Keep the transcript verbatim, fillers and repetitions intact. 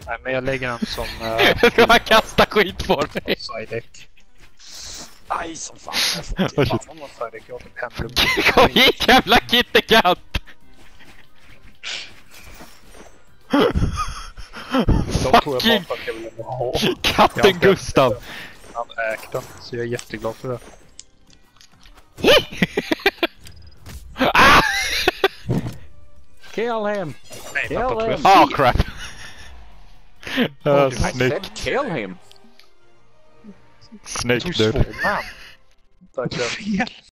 Nej, men jag lägger den som... Uh, jag ska bara kasta skit på dig. Sidek. Aj, som fan. Jag får inte fan om någon Sidek. Jag har typ hemlugn. Kom hit, jävla kittegatt! Fucking katten Gustav! Han ägt den, så jag är jätteglad för det. ah! Kill him! Nej, Kill tappat him! twist. Oh crap! Uh, I said snyggt. kill him! Snyggt Tog dude. svår man. Tack så.